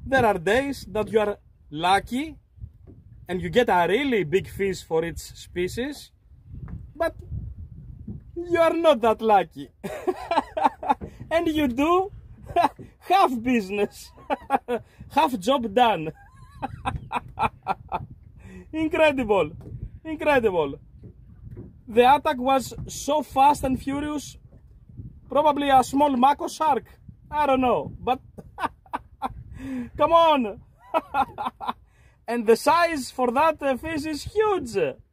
there are days that you are lucky and you get a really big fish for its species, but you are not that lucky. And you do half business, half job done. Incredible, incredible. The attack was so fast and furious, probably a small mako shark, I don't know, but come on. And the size for that fish is huge.